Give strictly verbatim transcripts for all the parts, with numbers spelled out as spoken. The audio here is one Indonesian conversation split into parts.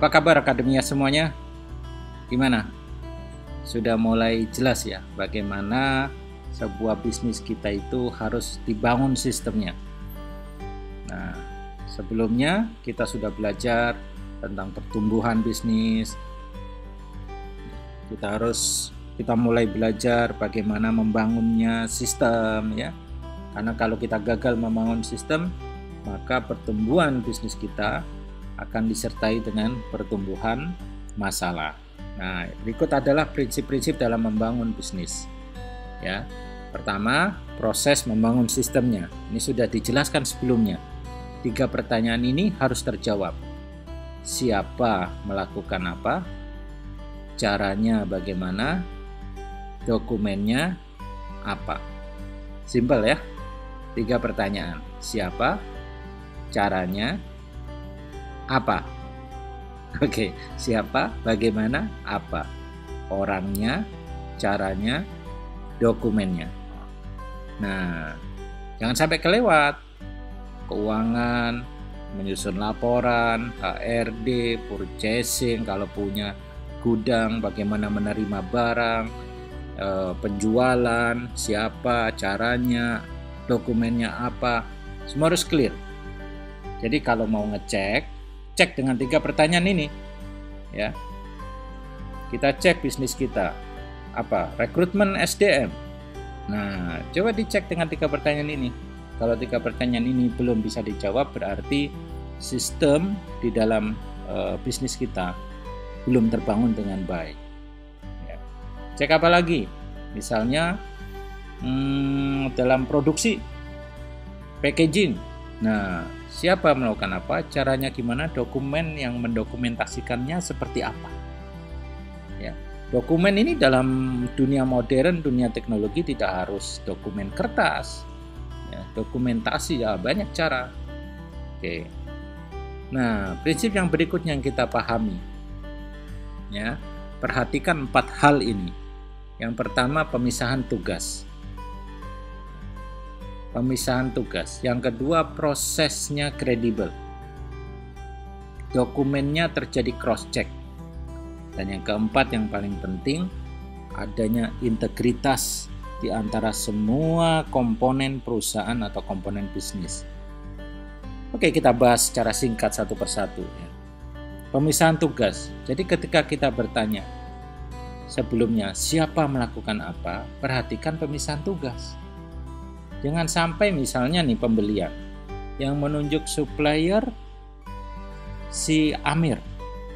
Apa kabar akademia semuanya? Gimana? Sudah mulai jelas ya bagaimana sebuah bisnis kita itu harus dibangun sistemnya. Nah, sebelumnya kita sudah belajar tentang pertumbuhan bisnis. Kita harus kita mulai belajar bagaimana membangunnya sistem ya. Karena kalau kita gagal membangun sistem, maka pertumbuhan bisnis kita akan disertai dengan pertumbuhan masalah. Nah, berikut adalah prinsip-prinsip dalam membangun bisnis. Ya. Pertama, proses membangun sistemnya. Ini sudah dijelaskan sebelumnya. Tiga pertanyaan ini harus terjawab. Siapa melakukan apa? Caranya bagaimana? Dokumennya apa? Simpel ya. Tiga pertanyaan. Siapa? Caranya apa? Oke, siapa, bagaimana, apa? Orangnya, caranya, dokumennya. Nah, jangan sampai kelewat. Keuangan, menyusun laporan, H R D, purchasing, kalau punya gudang, bagaimana menerima barang, eh, penjualan, siapa, caranya, dokumennya apa, semua harus clear. Jadi kalau mau ngecek, cek dengan tiga pertanyaan ini, ya. Kita cek bisnis kita, apa? Rekrutmen S D M. Nah, coba dicek dengan tiga pertanyaan ini. Kalau tiga pertanyaan ini belum bisa dijawab, berarti sistem di dalam uh, bisnis kita belum terbangun dengan baik. Ya. Cek apa lagi? Misalnya hmm, dalam produksi, packaging. Nah, siapa melakukan apa, caranya gimana, dokumen yang mendokumentasikannya seperti apa. Ya. Dokumen ini dalam dunia modern, dunia teknologi tidak harus dokumen kertas. Ya, dokumentasi ya banyak cara. Oke. Nah, prinsip yang berikutnya yang kita pahami. Ya, perhatikan empat hal ini. Yang pertama, pemisahan tugas. Pemisahan tugas. Yang kedua, prosesnya kredibel. Dokumennya terjadi cross check. Dan yang keempat yang paling penting, adanya integritas di antara semua komponen perusahaan atau komponen bisnis. Oke, kita bahas secara singkat satu persatu ya. Pemisahan tugas. Jadi ketika kita bertanya sebelumnya siapa melakukan apa, perhatikan pemisahan tugas. Jangan sampai misalnya nih pembelian yang menunjuk supplier si Amir,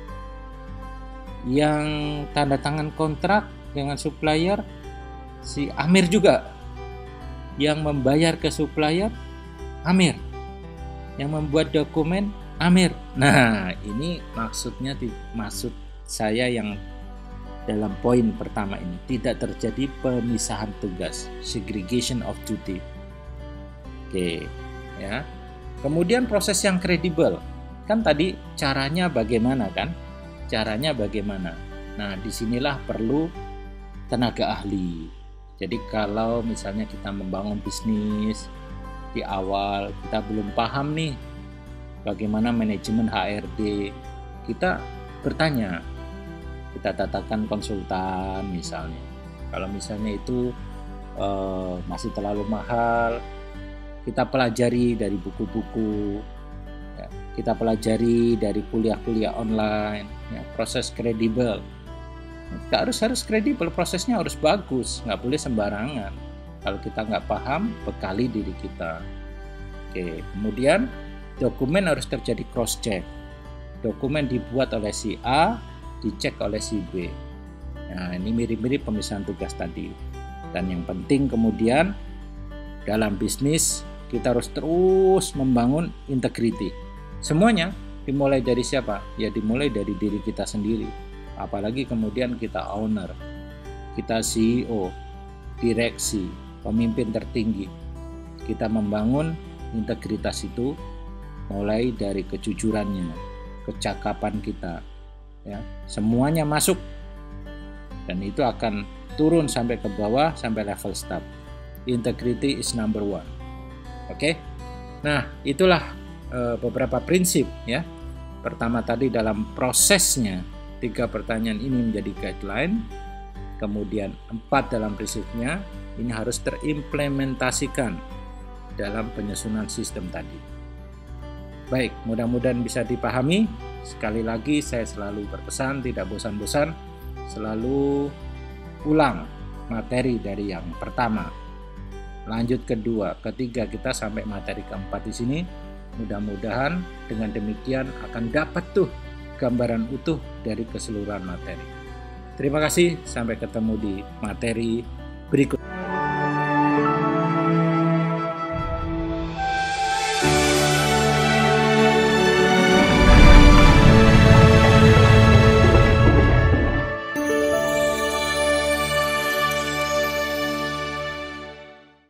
yang tanda tangan kontrak dengan supplier si Amir juga, yang membayar ke supplier Amir, yang membuat dokumen Amir. Nah, ini maksudnya maksud saya yang dalam poin pertama ini tidak terjadi pemisahan tugas, segregation of duty. Oke, ya. Kemudian proses yang kredibel. Kan tadi caranya bagaimana kan? Caranya bagaimana? Nah, disinilah perlu tenaga ahli. Jadi kalau misalnya kita membangun bisnis di awal, kita belum paham nih bagaimana manajemen H R D, kita bertanya. Kita datangkan konsultan misalnya. Kalau misalnya itu uh, masih terlalu mahal, kita pelajari dari buku-buku, ya, kita pelajari dari kuliah-kuliah online, ya, proses kredibel. Kita harus harus kredibel, prosesnya harus bagus, nggak boleh sembarangan. Kalau kita nggak paham, bekali diri kita. Oke, kemudian dokumen harus terjadi cross check. Dokumen dibuat oleh si A, dicek oleh si B. Nah, ini mirip-mirip pemisahan tugas tadi. Dan yang penting kemudian dalam bisnis kita harus terus membangun integriti. Semuanya dimulai dari siapa? Ya dimulai dari diri kita sendiri. Apalagi kemudian kita owner, kita C E O, direksi, pemimpin tertinggi. Kita membangun integritas itu mulai dari kejujurannya, kecakapan kita. Ya, semuanya masuk. Dan itu akan turun sampai ke bawah, sampai level staff. Integrity is number one. Oke, nah itulah e, beberapa prinsip ya Pertama tadi dalam prosesnya, tiga pertanyaan ini menjadi guideline. Kemudian empat dalam prinsipnya, ini harus terimplementasikan dalam penyusunan sistem tadi. Baik, mudah-mudahan bisa dipahami. Sekali lagi saya selalu berpesan, tidak bosan-bosan, selalu ulang materi dari yang pertama. Lanjut kedua, ketiga, kita sampai materi keempat di sini. Mudah-mudahan dengan demikian akan dapat tuh gambaran utuh dari keseluruhan materi. Terima kasih, sampai ketemu di materi berikutnya.